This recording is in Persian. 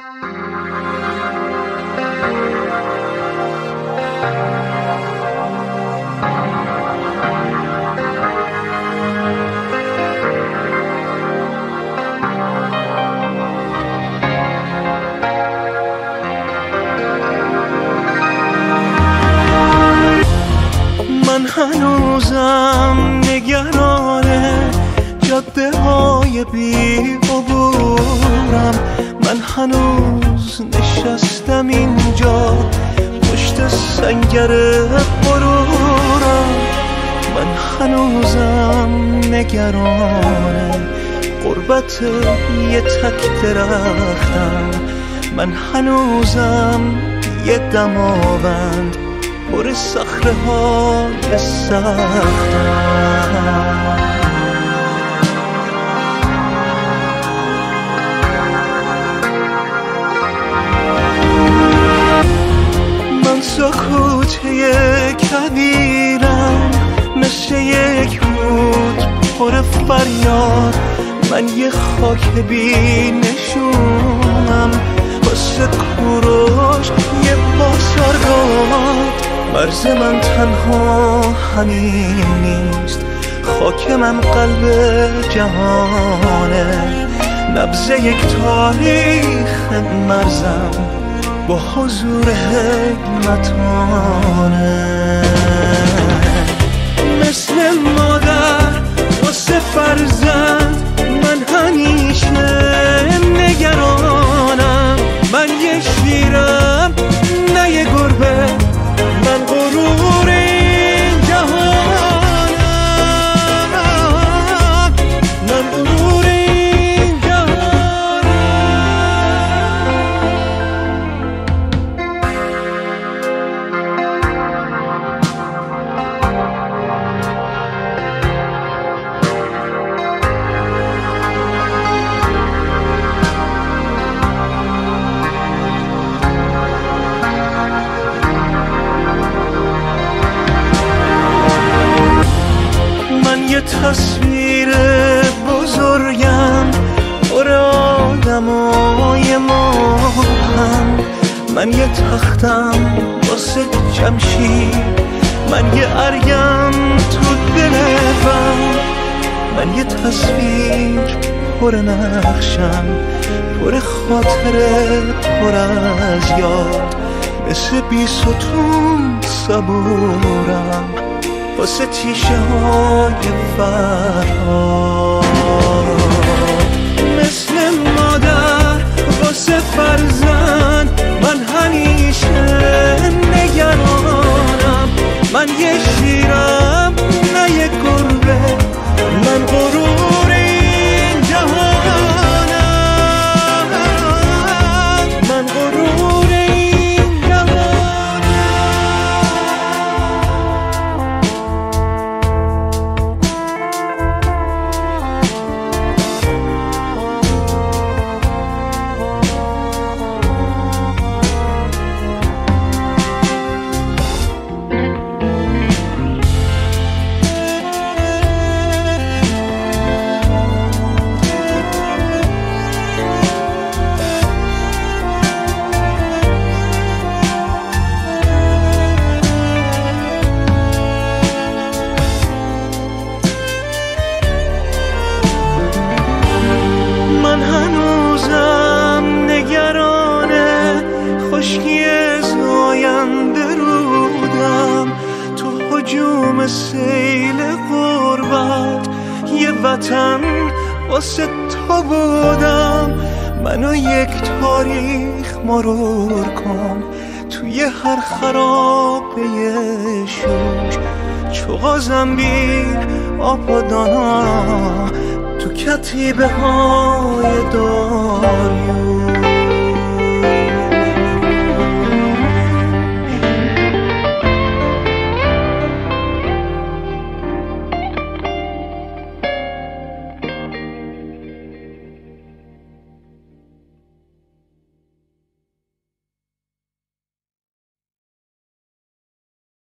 من هنوزم نگرانه جاده های بی عبورم، من هنوز نشستم اینجا پشت سنگر غرورم، من هنوزم نگرانه غربت یه تک درختم، من هنوزم یه دماوند پر صخره های سختم. من سکوته کبیرم مثل یک رود پر فریاد، من یه خاک بی نشونم واسه کوروش یه بازارگاه. مرز من تنها همین نیست، خاک من قلب جهانه، نبض یک تاریخ مرزم با حضور حکمتانه. مثل مادر واسه فرزند من همیشه نگرانم، من یه شیرم نه یه گربه، من غرور این جهانم، من غرور این جهانم. یه تصویر بزرگم پر آدمای ماهم، من یه تختم واسه جمشید، من یه ارگم تو دل غم، من یه تصویر پر نقشم پر خاطره پر از یاد، مثل بی ستون صبورم واسه تیشه های فرهاد. مثل مادر واسه فرزند من همیشه نگرانم، من یه شیرم نه یه گربه، من غرور این جهانم، من غرور این جهانم. من هنوزم نگرانه خشکی زاینده رودم، تو هجوم سیل غربت یه وطن واسه تو بودم، منو یک تاریخ مرور کن توی هر خرابه شوش، چوغازنبیل آبادانا تو کتیبه های داریوش.